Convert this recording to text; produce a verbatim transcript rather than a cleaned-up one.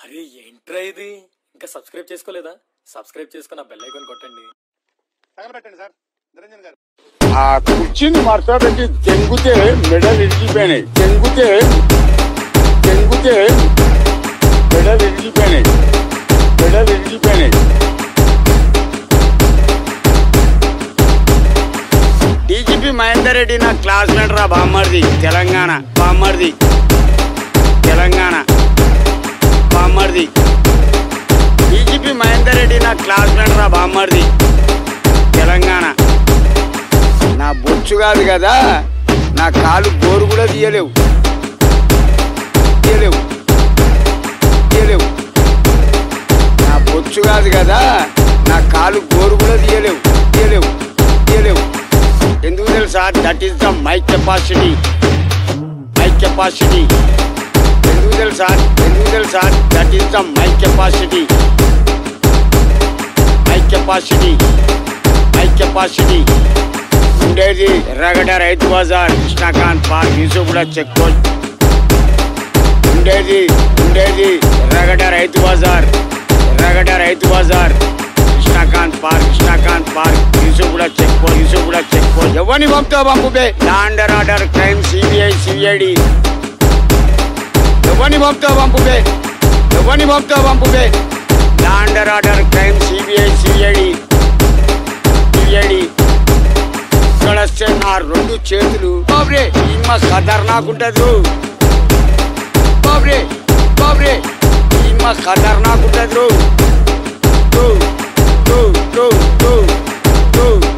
అరే ఏంట్రా ఇది? ఇంకా సబ్స్క్రైబ్ చేసుకోలేదా? సబ్స్క్రైబ్ చేసుకున్న బెల్ ఐకాన్ కొట్టండి. తగలబెట్టండి సార్ నిరంజన్ గారు. ఆ కుర్చీని మార్చబెట్టి తెంగుతే మెడలు ఇరిగిపోయినాయి. తెంగుతే తెంగుతే మెడలు ఇరిగిపోయినాయి. మెడలు ఇరిగిపోయినాయి. డీజీపీ మహేందర్ రెడ్డి నా క్లాస్మేట్ రా బామ్మర్ది. తెలంగాణ బామ్మర్ది. తెలంగాణ బామ్మర్ది. డీజీపీ మహేందర్ రెడ్డి నా క్లాస్మేట్ రా బామ్మర్ది. తెలంగాణ నా బొచ్చు కాదు కదా, నా కాలు గోరు కూడా తీయలేవు తీయలేవు తీయలేవు నా బొచ్చు కాదు కదా, నా కాలు గోరు కూడా తీయలేవు తీయలేవు తీయలేవు ఎందుకు తెలుసా? That is the my capacity. My capacity ఎందుకు తెలుసా? ఎందుకు తెలుసా? That is the my capacity. My capacity my capacity ఉండేది Erragadda Rythu Bazar, Krishnakanth park, Yusufguda check post. ఉండేది ఉండేది Erragadda Rythu Bazar, Erragadda Rythu Bazar, Krishnakanth park, Krishnakanth park, Yusufguda check post, Yusufguda check post. ఎవరిని పంపుతావు పంపుబే? Law and order crime CBI CID. ఎవరిని పంపుతావు పంపుబే? ఎవరిని పంపుతావు పంపుబే? Law and order crime CBI CID CID. ఇక్కడ వస్తే నా రెండు చేతులు బాబ్రే ఈమ ఖతర్నాకుంటదు. బాబ్రే బాబ్రే ఈమ ఖతర్నాకుంటదు. Two two two two two